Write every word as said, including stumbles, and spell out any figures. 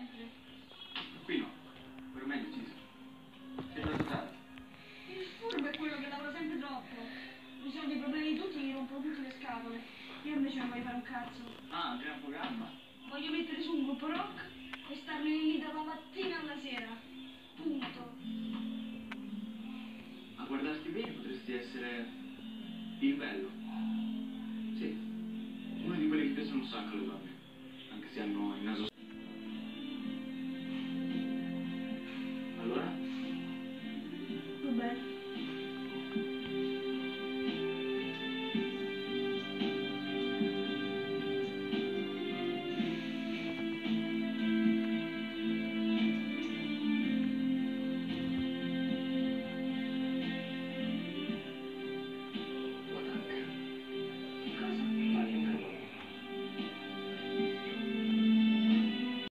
sempre. Qui no, per me è deciso. Sei da totale. Il furbo è quello che lavora sempre troppo. Risolve i problemi di tutti, gli rompono tutte le scatole. Io invece non voglio fare un cazzo. Ah, un gran programma. Voglio mettere su un gruppo rock